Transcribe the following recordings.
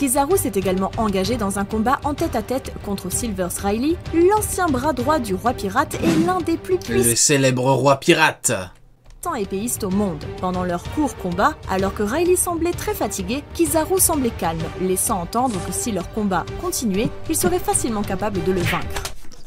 Kizaru s'est également engagé dans un combat en tête-à-tête contre Silvers Riley, l'ancien bras droit du roi pirate et l'un des plus puissants. Le célèbre roi pirate. Épéistes au monde. Pendant leur court combat, alors que Riley semblait très fatigué, Kizaru semblait calme, laissant entendre que si leur combat continuait, il serait facilement capable de le vaincre.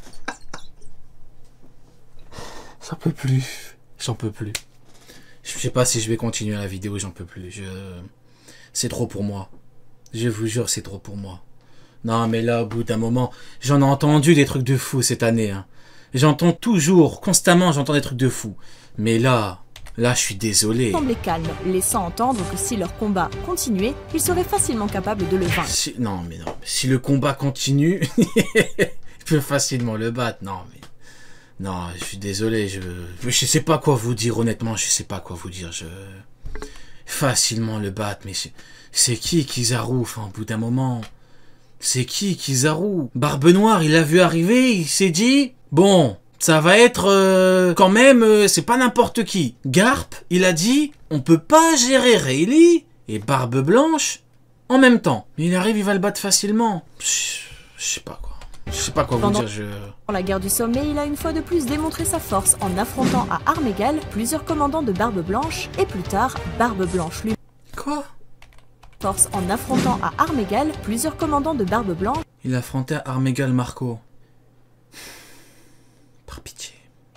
J'en peux plus. J'en peux plus. Je sais pas si je vais continuer la vidéo, j'en peux plus. C'est trop pour moi. Je vous jure, c'est trop pour moi. Non, mais là, au bout d'un moment, j'en ai entendu des trucs de fou cette année. Hein. J'entends toujours, constamment, j'entends des trucs de fou. Mais là, je suis désolé. Il semblait calme, laissant entendre que si leur combat continuait, il serait facilement capable de le vaincre. Non, mais non. Si le combat continue, il peut facilement le battre. Non, mais... Non, je suis désolé. Je sais pas quoi vous dire, honnêtement. Je sais pas quoi vous dire. Facilement le battre, mais c'est qui Kizaru? Enfin, au bout d'un moment... C'est qui Kizaru? Barbe Noire, il l'a vu arriver, il s'est dit... Bon... Ça va être quand même, c'est pas n'importe qui. Garp, il a dit, on peut pas gérer Rayleigh et Barbe Blanche en même temps. Il arrive, il va le battre facilement. Je sais pas quoi. Je sais pas quoi vous dire. Dans la guerre du sommet, il a une fois de plus démontré sa force en affrontant à armes égales plusieurs commandants de Barbe Blanche et plus tard Barbe Blanche lui. Quoi? Force en affrontant à armes égales plusieurs commandants de Barbe Blanche. Il affrontait à armes égales Marco. Par pitié.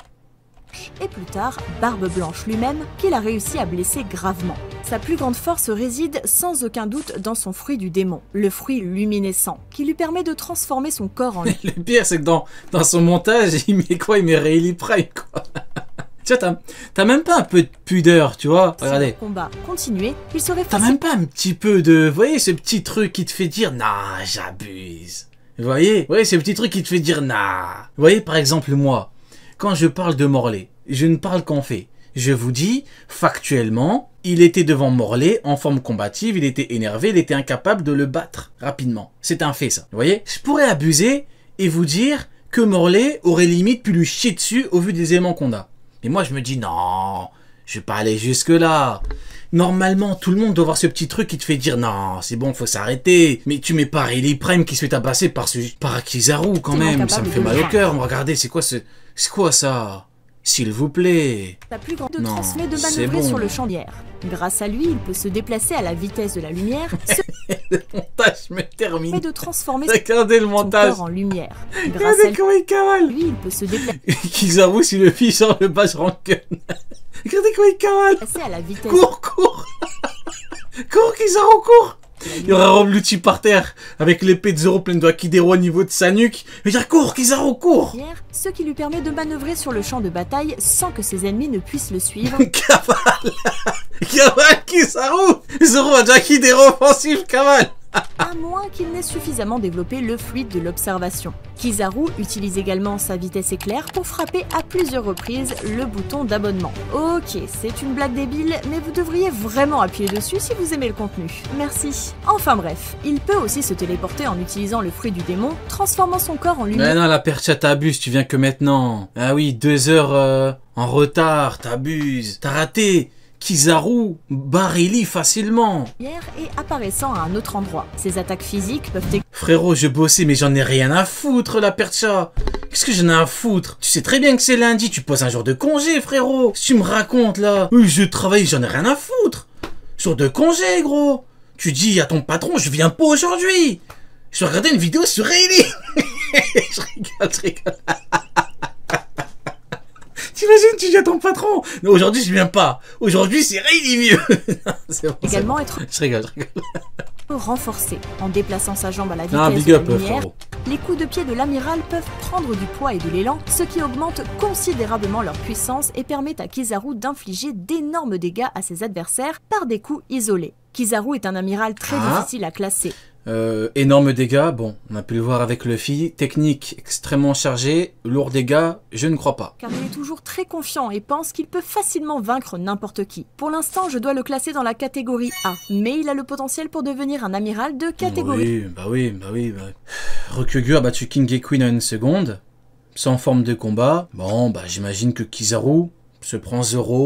Et plus tard, Barbe Blanche lui-même, qu'il a réussi à blesser gravement. Sa plus grande force réside sans aucun doute dans son fruit du démon, le fruit luminescent, qui lui permet de transformer son corps en... Le pire, c'est que dans son montage, il met quoi? Il met Rayleigh Prime, quoi. Tu vois, t'as même pas un peu de pudeur, tu vois. Si regardez. le combat continuait, il serait T'as même pas un petit peu de... Vous voyez, ce petit truc qui te fait dire, non, j'abuse. Vous voyez? Ouais, ce petit truc qui te fait dire nah. Vous voyez, par exemple, moi, quand je parle de Morlaix, je ne parle qu'en fait. Je vous dis, factuellement, il était devant Morlaix en forme combative, il était énervé, il était incapable de le battre rapidement. C'est un fait, ça. Vous voyez? Je pourrais abuser et vous dire que Morlaix aurait limite pu lui chier dessus au vu des éléments qu'on a. Et moi, je me dis, non, je vais pas aller jusque-là. Normalement, tout le monde doit voir ce petit truc qui te fait dire non, c'est bon, faut s'arrêter. Mais tu mets pas Rayleigh Prime qui se fait tabasser par Kizaru quand même. Ça me fait mal au cœur. Regardez, c'est quoi ça? S'il vous plaît. La plus grande de transmet de manœuvrer sur le champ d'hier. Grâce à lui, il peut se déplacer à la vitesse de la lumière. Le montage me termine. Et de transformer regardez le montage. son corps en lumière. Regardez comment il cavale. Lui, il peut se déplacer. Kizaru, si le fils sort le bash rancune. Regardez comment il cavale. À la vitesse. Cours. Cours, Kizaru, cours. Il y aura Roblucci par terre, avec l'épée de Zoro pleine de Akidero au niveau de sa nuque. Il va dire cours, Kizaru, cours. Ce qui lui permet de manœuvrer sur le champ de bataille sans que ses ennemis ne puissent le suivre. Cavale Kizaru. Zoro a déjà Akidero offensif, cavale. À moins qu'il n'ait suffisamment développé le fluide de l'observation. Kizaru utilise également sa vitesse éclair pour frapper à plusieurs reprises le bouton d'abonnement. Ok, c'est une blague débile, mais vous devriez vraiment appuyer dessus si vous aimez le contenu. Merci. Enfin bref, il peut aussi se téléporter en utilisant le fruit du démon, transformant son corps en lumière. Mais non, la percha t'abuse, tu viens que maintenant. Ah oui, 2 heures en retard, t'abuses. T'as raté. Kizaru bat Rayleigh facilement. Et apparaissant à un autre endroit. Ses attaques physiques peuvent... Frérot, je bossais, mais j'en ai rien à foutre, la percha. Qu'est-ce que j'en ai à foutre? Tu sais très bien que c'est lundi, tu poses un jour de congé, frérot. Si tu me racontes, là. Oui, je travaille, j'en ai rien à foutre. Jour de congé, gros. Tu dis à ton patron, je viens pas aujourd'hui. Je vais regarder une vidéo sur Rayleigh. je rigole. T'imagines, tu dis à ton patron, non, aujourd'hui je viens pas. Aujourd'hui c'est Rayleigh mieux. Bon, également bon. être... Je rigole. renforcé en déplaçant sa jambe à la vitesse de la lumière. Les coups de pied de l'amiral peuvent prendre du poids et de l'élan, ce qui augmente considérablement leur puissance et permet à Kizaru d'infliger d'énormes dégâts à ses adversaires par des coups isolés. Kizaru est un amiral très difficile à classer. Énorme dégâts, bon, on a pu le voir avec Luffy. Technique extrêmement chargée, lourd dégâts, je ne crois pas. Car il est toujours très confiant et pense qu'il peut facilement vaincre n'importe qui. Pour l'instant, je dois le classer dans la catégorie A, mais il a le potentiel pour devenir un amiral de catégorie. Oui. Ryukyu a battu King et Queen en une seconde, sans forme de combat. Bon, bah j'imagine que Kizaru se prend Zoro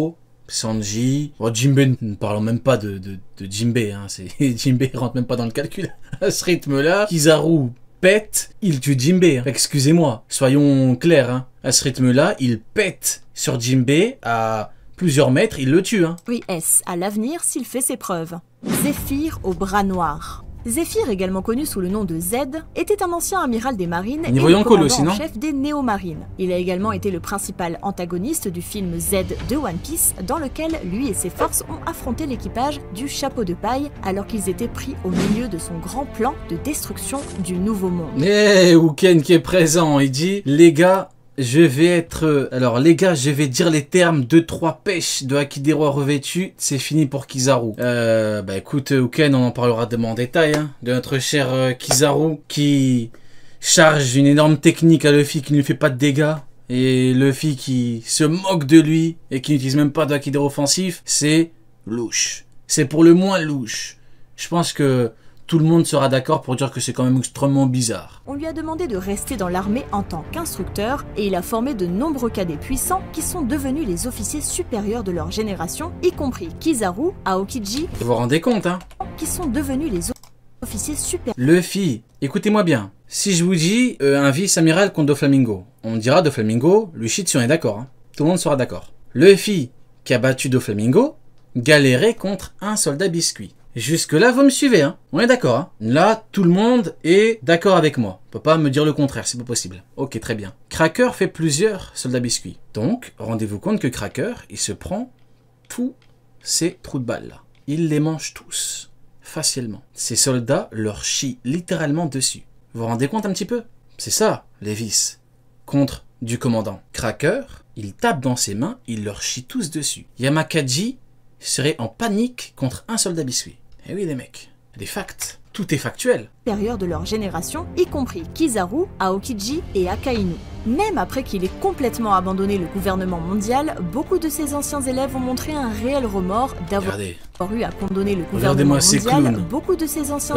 Sanji, oh, Jinbei, ne parlons même pas de Jinbei, hein, Jinbei rentre même pas dans le calcul. À ce rythme-là, Kizaru pète, il tue Jinbei. Hein. Excusez-moi, soyons clairs, hein. À ce rythme-là, il pète sur Jinbei à plusieurs mètres, il le tue. Hein. Oui, est-ce à l'avenir s'il fait ses preuves. Zéphyr au bras noir. Zéphyr, également connu sous le nom de Z, était un ancien amiral des marines et le commandant en chef des Néo-Marines. Il a également été le principal antagoniste du film Z de One Piece, dans lequel lui et ses forces ont affronté l'équipage du Chapeau de Paille alors qu'ils étaient pris au milieu de son grand plan de destruction du Nouveau Monde. Eh, Uken qui est présent, il dit « Les gars, je vais être... Alors les gars, je vais dire les termes 2-3 pêches de Hakidairo revêtu, c'est fini pour Kizaru. Bah écoute, Uken, on en parlera demain en détail, hein, de notre cher Kizaru qui charge une énorme technique à Luffy qui ne lui fait pas de dégâts. Et Luffy qui se moque de lui et qui n'utilise même pas de Hakidairo offensif, c'est louche. C'est pour le moins louche. Je pense que tout le monde sera d'accord pour dire que c'est quand même extrêmement bizarre. On lui a demandé de rester dans l'armée en tant qu'instructeur et il a formé de nombreux cadets puissants qui sont devenus les officiers supérieurs de leur génération, y compris Kizaru, Aokiji, Vous vous rendez compte, hein? Qui sont devenus les officiers supérieurs. Luffy, écoutez-moi bien. Si je vous dis un vice-amiral contre Doflamingo, on dira Doflamingo, lui chie dessus, on est d'accord, hein? Tout le monde sera d'accord. Luffy, qui a battu Doflamingo, galérait contre un soldat biscuit. Jusque-là, vous me suivez, hein? On est d'accord, hein? Là, tout le monde est d'accord avec moi. On peut pas me dire le contraire, c'est pas possible. Ok, très bien. Cracker fait plusieurs soldats biscuits. Donc, rendez-vous compte que Cracker, il se prend tous ces trous de balles là. Il les mange tous. Facilement. Ces soldats leur chient littéralement dessus. Vous vous rendez compte un petit peu? C'est ça, les vices. Contre du commandant. Cracker, il tape dans ses mains, il leur chie tous dessus. Yamakaji serait en panique contre un soldat biscuit. Eh oui les mecs, des facts. Tout est factuel. Supérieurs de leur génération, y compris Kizaru, Aokiji et Akainu. Même après qu'il ait complètement abandonné le gouvernement mondial, beaucoup de ses anciens élèves ont montré un réel remords d'avoir eu à condamner le gouvernement mondial. Beaucoup de ses anciens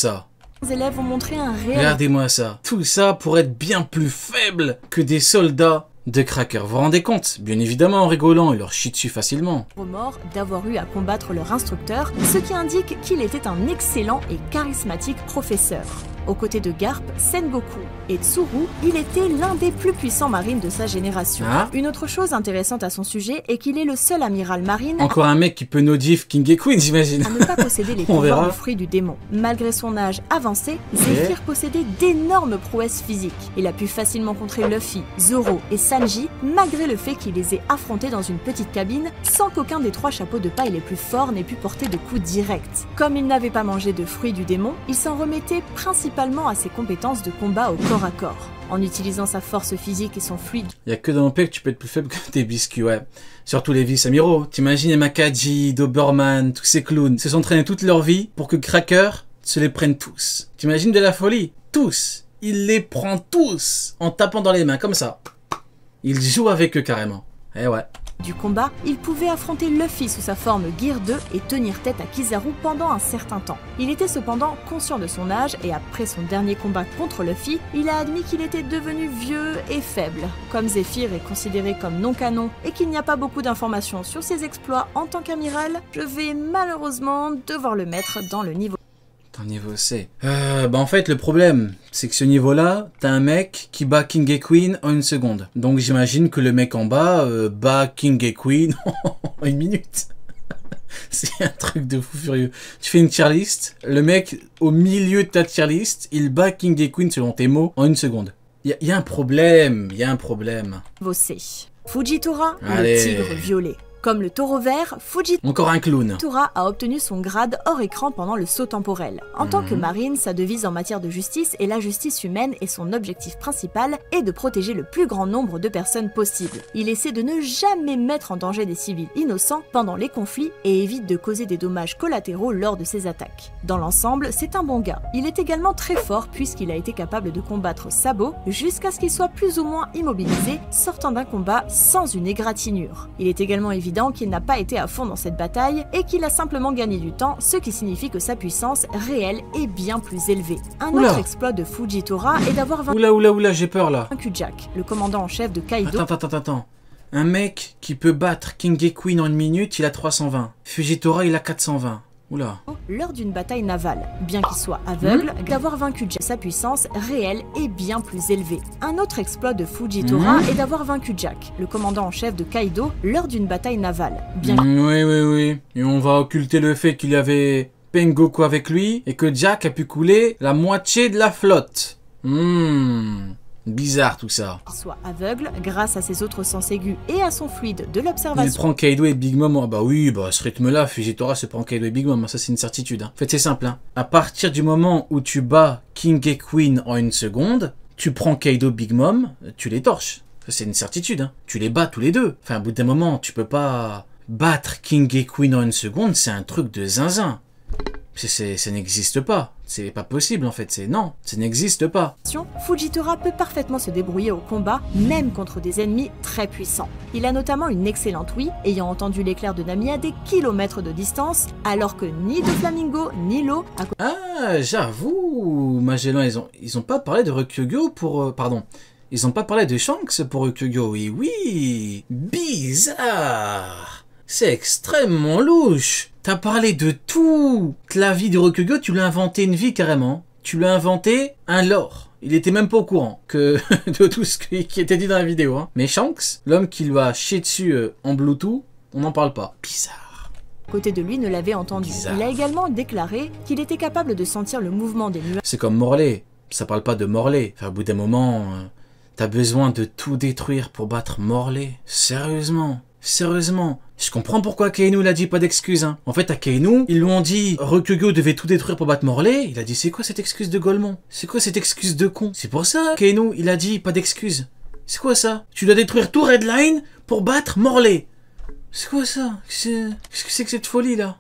élèves ont montré un réel... Regardez-moi ça. Tout ça pour être bien plus faible que des soldats de Cracker. Vous vous rendez compte? Bien évidemment en rigolant, il leur chie dessus facilement. Remords d'avoir eu à combattre leur instructeur, ce qui indique qu'il était un excellent et charismatique professeur. Aux côtés de Garp, Sengoku et Tsuru, il était l'un des plus puissants marines de sa génération. Ah. Une autre chose intéressante à son sujet est qu'il est le seul amiral marine... Encore un mec qui peut no-diff King et Queen, j'imagine. ...à ne pas posséder les pouvoirs du fruit du démon. Malgré son âge avancé, Zéphyr possédait d'énormes prouesses physiques. Il a pu facilement contrer Luffy, Zoro et Sanji, malgré le fait qu'il les ait affrontés dans une petite cabine, sans qu'aucun des 3 chapeaux de paille les plus forts n'ait pu porter de coups directs. Comme il n'avait pas mangé de fruits du démon, il s'en remettait principalement à ses compétences de combat au corps à corps. En utilisant sa force physique et son fluide... Il y a que dans le que tu peux être plus faible que tes biscuits, ouais. Surtout les vice-amiraux. T'imagines Yamakaji, Doberman, tous ces clowns se sont entraînés toute leur vie pour que Cracker se les prenne tous. T'imagines de la folie? Tous. Il les prend tous en tapant dans les mains, comme ça. Il joue avec eux carrément. Eh ouais. Du combat, il pouvait affronter Luffy sous sa forme Gear 2 et tenir tête à Kizaru pendant un certain temps. Il était cependant conscient de son âge et après son dernier combat contre Luffy, il a admis qu'il était devenu vieux et faible. Comme Zéphyr est considéré comme non canon et qu'il n'y a pas beaucoup d'informations sur ses exploits en tant qu'amiral, je vais malheureusement devoir le mettre dans le niveau... Ton niveau C. Bah en fait le problème c'est que ce niveau là t'as un mec qui bat King et Queen en 1 seconde. Donc j'imagine que le mec en bas bat King et Queen en 1 minute. C'est un truc de fou furieux. Tu fais une tier list, le mec au milieu de ta tier list, il bat King et Queen selon tes mots en 1 seconde. Il y a un problème, il y a un problème. Niveau C. Fujitora, le tigre violet. Comme le taureau vert, Encore un clown. Fujitora a obtenu son grade hors écran pendant le saut temporel. En tant que marine, sa devise en matière de justice est la justice humaine et son objectif principal est de protéger le plus grand nombre de personnes possible. Il essaie de ne jamais mettre en danger des civils innocents pendant les conflits et évite de causer des dommages collatéraux lors de ses attaques. Dans l'ensemble, c'est un bon gars. Il est également très fort puisqu'il a été capable de combattre Sabo jusqu'à ce qu'il soit plus ou moins immobilisé, sortant d'un combat sans une égratignure. Il est également évident qu'il n'a pas été à fond dans cette bataille et qu'il a simplement gagné du temps, ce qui signifie que sa puissance réelle est bien plus élevée. Un autre exploit de Fujitora est d'avoir Oula, j'ai peur là. vaincu Jack, le commandant en chef de Kaido. Attends. Un mec qui peut battre King et Queen en une minute, il a 320. Fujitora, il a 420. Oula. Lors d'une bataille navale, bien qu'il soit aveugle, d'avoir vaincu Jack, sa puissance réelle est bien plus élevée. Un autre exploit de Fujitora est d'avoir vaincu Jack, le commandant en chef de Kaido, lors d'une bataille navale. Oui. Et on va occulter le fait qu'il y avait Pengoku avec lui et que Jack a pu couler la moitié de la flotte. Bizarre tout ça. Soit aveugle, grâce à ses autres sens aigus et à son fluide de Il l'observation. prend Kaido et Big Mom. Ah bah oui, à ce rythme-là, Fujitora se prend Kaido et Big Mom. Ça, c'est une certitude. En fait, c'est simple. À partir du moment où tu bats King et Queen en une seconde, tu prends Kaido, Big Mom, tu les torches. Ça, c'est une certitude. Tu les bats tous les deux. Enfin, au bout d'un moment, tu peux pas battre King et Queen en une seconde. C'est un truc de zinzin. Ça n'existe pas. C'est pas possible en fait. Non, ça n'existe pas. Fujitora peut parfaitement se débrouiller au combat, même contre des ennemis très puissants. Il a notamment une excellente ouïe, ayant entendu l'éclair de Nami à des kilomètres de distance, alors que ni Doflamingo ni l'eau. Ah, j'avoue, Magellan, ils ont pas parlé de Ryukyu pour pardon. Ils ont pas parlé de Shanks pour Ryukyu. Oui, bizarre. C'est extrêmement louche. T'as parlé de toute la vie de Ryukyu, tu lui as inventé une vie carrément. Tu lui as inventé un lore. Il était même pas au courant que de tout ce qui était dit dans la vidéo. Mais Shanks, l'homme qui lui a chié dessus en Bluetooth, on n'en parle pas. Bizarre. Côté de lui ne l'avait entendu. Bizarre. Il a également déclaré qu'il était capable de sentir le mouvement des nuages. C'est comme Morley. Ça parle pas de Morley. Enfin, au bout d'un moment, t'as besoin de tout détruire pour battre Morley. Sérieusement. Je comprends pourquoi Kainu l'a dit pas d'excuse. En fait, à Kainu, ils lui ont dit Ryukyu devait tout détruire pour battre Morley. Il a dit c'est quoi cette excuse de Golemon? C'est quoi cette excuse de con? C'est pour ça, Kainu, il a dit pas d'excuse. C'est quoi ça? Tu dois détruire tout Redline pour battre Morley. C'est quoi ça? Qu'est-ce que c'est que cette folie là?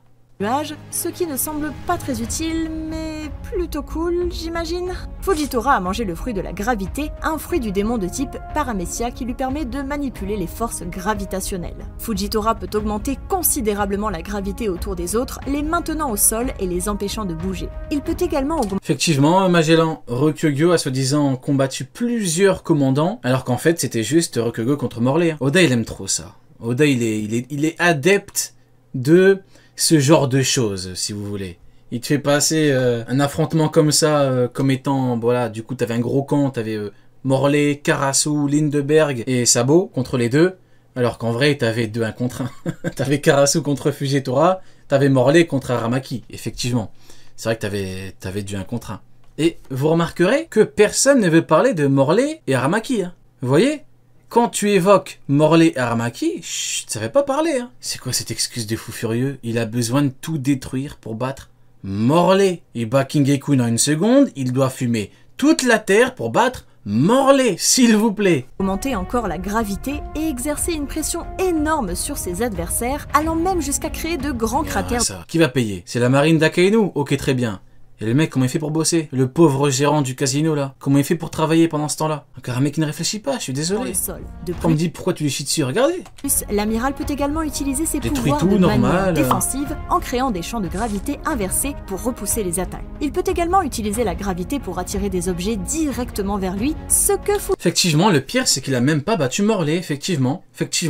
Ce qui ne semble pas très utile, mais plutôt cool, j'imagine. Fujitora a mangé le fruit de la gravité, un fruit du démon de type Paramecia qui lui permet de manipuler les forces gravitationnelles. Fujitora peut augmenter considérablement la gravité autour des autres, les maintenant au sol et les empêchant de bouger. Il peut également augmenter... Effectivement, Magellan, Ryukyu a soi-disant combattu plusieurs commandants, alors qu'en fait c'était juste Ryukyu contre Morley. Oda il aime trop ça. Oda il est adepte de... ce genre de choses, si vous voulez. Il te fait passer un affrontement comme ça, comme étant, voilà, du coup, t'avais un gros camp, t'avais Morley, Karasu, Lindeberg et Sabo contre les deux, alors qu'en vrai, t'avais 2-1 contre 1. T'avais Karasu contre Fujitora, t'avais Morley contre Aramaki, effectivement. C'est vrai que t'avais du 1 contre 1. Et vous remarquerez que personne ne veut parler de Morley et Aramaki, hein. Vous voyez ? Quand tu évoques Morley et Aramaki, chut, ça ne fait pas parler. Hein. C'est quoi cette excuse de fou furieux? Il a besoin de tout détruire pour battre Morley. Il bat King et Queen en une seconde, il doit fumer toute la terre pour battre Morley, s'il vous plaît. Augmenter encore la gravité et exercer une pression énorme sur ses adversaires, allant même jusqu'à créer de grands cratères. Ça. Qui va payer? C'est la marine d'Akainu? Ok, très bien. Et le mec, comment il fait pour bosser? Le pauvre gérant du casino, là. Comment il fait pour travailler pendant ce temps-là? Encore un mec qui ne réfléchit pas, je suis désolé. On me dit pourquoi tu lui chies dessus, regardez. Plus, l'amiral peut également utiliser ses pouvoirs tout, de manière normal. défensive en créant des champs de gravité inversés pour repousser les attaques. Il peut également utiliser la gravité pour attirer des objets directement vers lui, ce que Effectivement, le pire, c'est qu'il a même pas battu Morley, effectivement.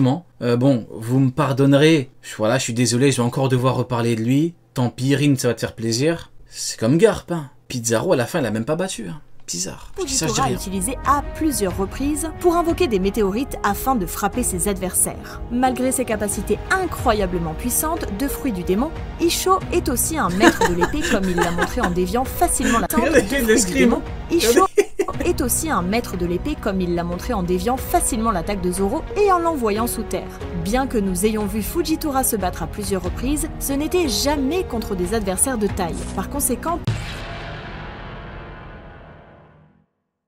Bon, vous me pardonnerez. Voilà, je suis désolé, je vais encore devoir reparler de lui. Tant pis, Rin, ça va te faire plaisir. C'est comme Garp, hein. Pizarro, à la fin, il a même pas battu. Hein. Bizarre. Fujitora a utilisé à plusieurs reprises pour invoquer des météorites afin de frapper ses adversaires. Malgré ses capacités incroyablement puissantes de fruit du démon, Isho est aussi un maître de l'épée comme il l'a montré en déviant facilement la tente du démon. Isho est aussi un maître de l'épée comme il l'a montré en déviant facilement l'attaque de Zoro et en l'envoyant sous terre. Bien que nous ayons vu Fujitora se battre à plusieurs reprises, ce n'était jamais contre des adversaires de taille. Par conséquent,